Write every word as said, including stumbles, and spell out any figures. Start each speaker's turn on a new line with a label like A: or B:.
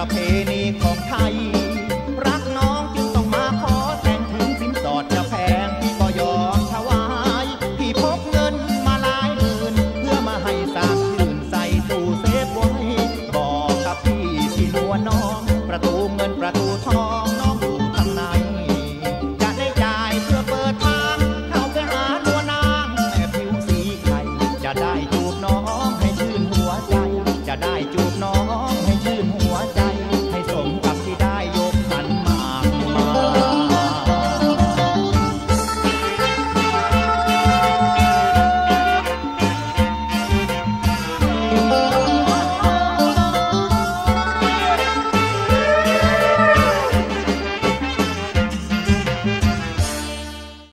A: ประเพณีของไทยรักน้องจึงต้องมาขอแต่งถึงสินสอดจะแพงพี่ก็ยอมถวายพี่พกเงินมาหลายหมื่นเพื่อมาให้สามชื่นใส่ตู้เซฟไว้บอกกับพี่ที่นวลน้องประตูเงินประตูทองน้องอยู่ข้างในจะได้จ่ายเพื่อเปิดทางเข้าไปหานัวนางแม่ผิวสีไข่จะได้